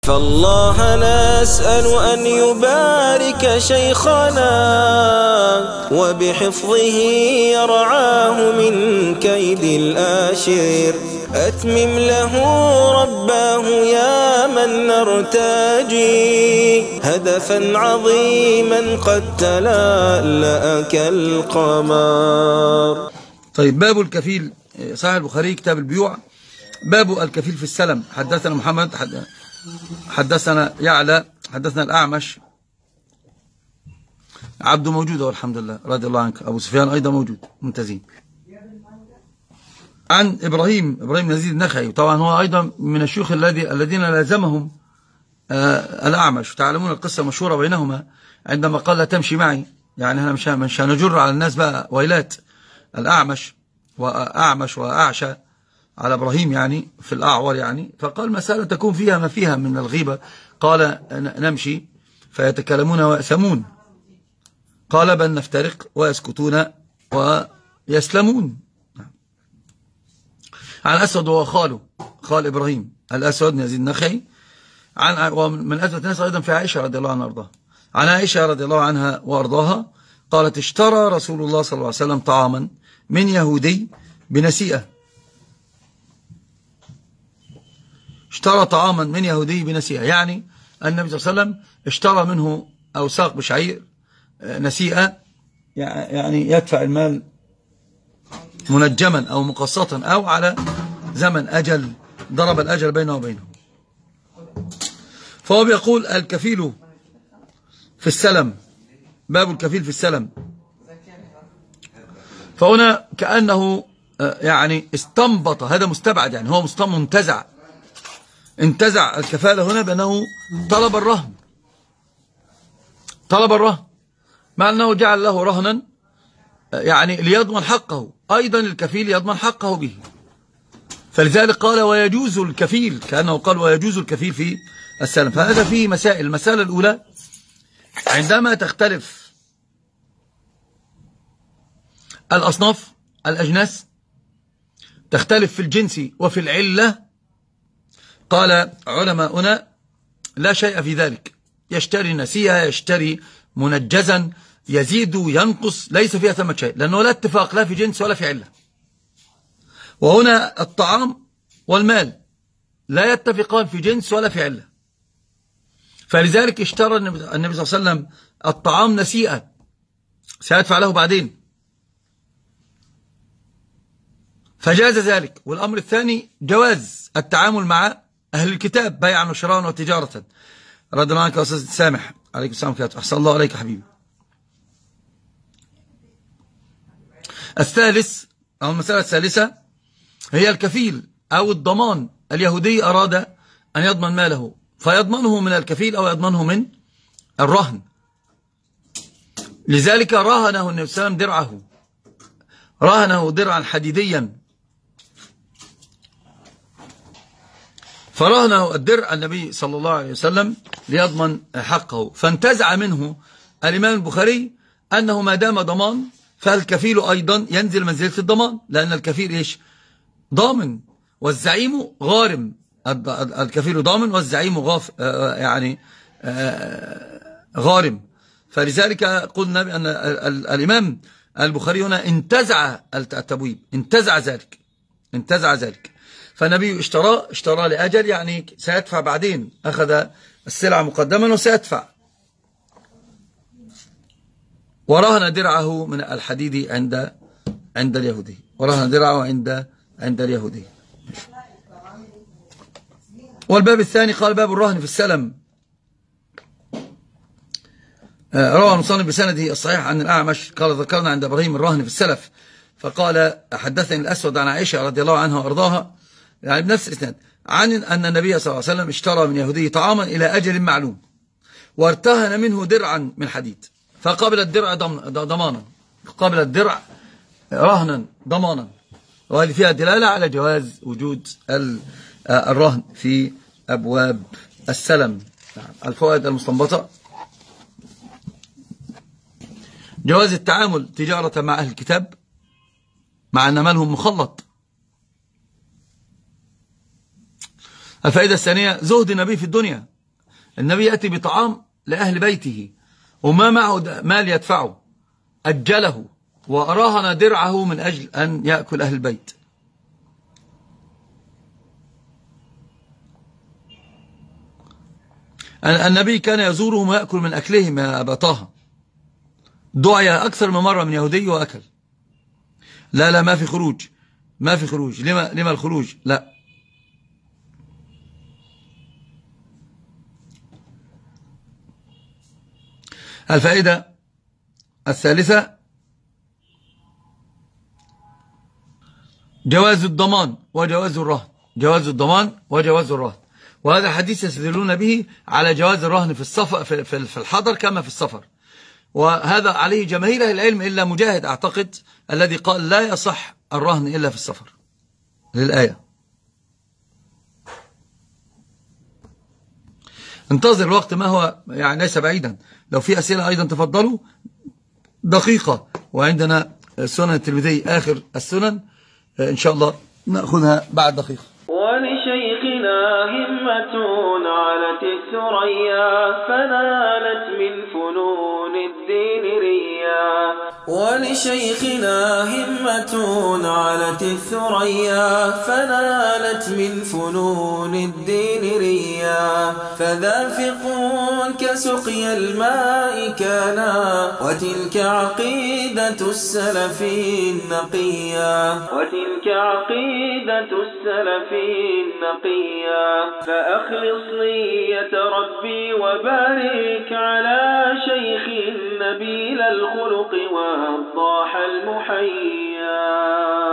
فالله نسأل أن يبارك شيخنا وبحفظه يرعاه من كيد الآشر. أتمم له رباه يا من نرتجي هدفا عظيما قد تلألأ كالقمر. طيب، باب الكفيل. صحيح البخاري كتاب البيوع، باب الكفيل في السلم. حدثنا محمد حدثنا يعلى حدثنا الأعمش. عبده موجود والحمد لله رضي الله عنك. أبو سفيان أيضا موجود، ممتازين. عن إبراهيم يزيد النخعي، طبعا هو أيضا من الشيوخ الذين لازمهم الأعمش. تعلمون القصة المشهورة بينهما عندما قال لا تمشي معي، يعني احنا مش هنجر على الناس بقى ويلات. الأعمش وأعشى على إبراهيم يعني في الأعور يعني، فقال مسألة تكون فيها ما فيها من الغيبة. قال نمشي فيتكلمون ويأثمون، قال بل نفترق ويسكتون ويسلمون. عن أسود وهو خال إبراهيم الأسود بن يزيد النخعي. ومن أثبت الناس أيضا في عائشة رضي الله عنها وأرضاها. عن عائشة رضي الله عنها وأرضاها قالت اشترى رسول الله صلى الله عليه وسلم طعاما من يهودي بنسيئة. اشترى طعاما من يهودي بنسيئة، يعني النبي صلى الله عليه وسلم اشترى منه أوساق بشعير نسيئة، يعني يدفع المال منجما أو مقسطا أو على زمن أجل، ضرب الأجل بينه وبينه. فهو بيقول الكفيل في السلم، باب الكفيل في السلم. فهنا كأنه يعني استنبط، هذا مستبعد، يعني هو انتزع الكفالة هنا بأنه طلب الرهن، مع أنه جعل له رهنا يعني ليضمن حقه، أيضا الكفيل يضمن حقه به. فلذلك قال ويجوز الكفيل، كأنه قال ويجوز الكفيل في السلم. فهذا فيه مسائل. المسألة الأولى، عندما تختلف الأصناف الأجناس، تختلف في الجنس وفي العلة، قال علماؤنا لا شيء في ذلك. يشتري نسيئة، يشتري منجزا، يزيد ينقص، ليس فيها ثمة شيء، لأنه لا اتفاق لا في جنس ولا في علة. وهنا الطعام والمال لا يتفقان في جنس ولا في علة، فلذلك اشترى النبي صلى الله عليه وسلم الطعام نسيئة، سيدفع له بعدين، فجاز ذلك. والأمر الثاني جواز التعامل مع أهل الكتاب بيعا وشراء وتجارة. رضي الله عنك يا أستاذ سامح، عليكم السلام عليكم، أحسن الله عليك حبيبي. الثالث أو المسألة الثالثة هي الكفيل أو الضمان. اليهودي أراد أن يضمن ماله، فيضمنه من الكفيل أو يضمنه من الرهن. لذلك رهنه النبي صلى الله عليه وسلم درعه، رهنه درعا حديديا، فرهنه الدرع النبي صلى الله عليه وسلم ليضمن حقه. فانتزع منه الإمام البخاري أنه ما دام ضمان فالكفيل أيضا ينزل منزلة الضمان، لأن الكفيل إيش؟ ضامن، والزعيم غارم. الكفيل ضامن والزعيم غارم. فلذلك قلنا بأن الإمام البخاري هنا انتزع التبويب، انتزع ذلك. فالنبي اشترى لأجل، يعني سيدفع بعدين، أخذ السلعة مقدما وسيدفع. ورهن درعه من الحديد عند اليهودي، ورهن درعه عند اليهودي. والباب الثاني قال باب الرهن في السلم. روى المصنف بسنده الصحيح عن الأعمش قال ذكرنا عند إبراهيم الرهن في السلف، فقال حدثني الأسود عن عائشة رضي الله عنها وأرضاها، يعني بنفس الإسناد، عن أن النبي صلى الله عليه وسلم اشترى من يهودي طعاما إلى أجل معلوم، وارتهن منه درعا من حديد، فقبل الدرع ضمانا، قبل الدرع رهنا ضمانا. وهذه فيها دلالة على جواز وجود الرهن في أبواب السلم. الفوائد المستنبطة: جواز التعامل تجارة مع أهل الكتاب مع أن مالهم مخلط. الفائدة الثانية: زهد النبي في الدنيا، النبي يأتي بطعام لأهل بيته وما معه مال يدفعه، أجله وأراهن درعه من أجل أن يأكل أهل البيت. النبي كان يزورهم ويأكل من أكلهم يا أبا طه. دعي أكثر من مرة من يهودي وأكل. لا ما في خروج، ما في خروج. لما الخروج؟ لا. الفائدة الثالثة جواز الضمان وجواز الرهن. جواز الضمان وجواز الرهن، وهذا الحديث يستدلون به على جواز الرهن في السفر في الحضر كما في السفر، وهذا عليه جماهير أهل العلم إلا مجاهد أعتقد الذي قال لا يصح الرهن إلا في السفر للآية. انتظر الوقت ما هو يعني ليس بعيدا، لو في أسئلة أيضا تفضلوا. دقيقة، وعندنا السنن الترمذي آخر السنن إن شاء الله نأخذها بعد دقيقة. ولشيخنا همة علت الثريا فنالت من فنون الدين ريا. ولشيخنا همة علت الثريا فنالت من فنون الدين ريا. فذا فقه كسقي الماء كانا وتلك عقيدة السلف النقيا. وتلك عقيدة السلف النقيا. فأخلص نية ربي وبارك على شيخ نبيل الخلق والضاح المحيا.